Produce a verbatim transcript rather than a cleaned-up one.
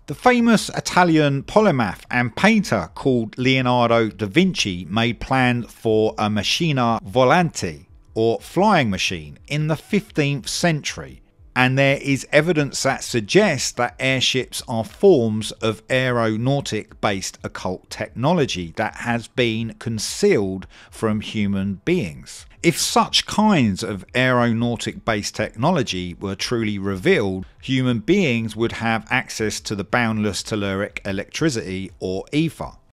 The famous Italian polymath and painter called Leonardo Da Vinci made plans for a Macchina Volante, or flying machine, in the fifteenth century, and there is evidence that suggests that airships are forms of aeronautic based occult technology that has been concealed from human beings. If such kinds of aeronautic based technology were truly revealed, human beings would have access to the boundless telluric electricity or ether.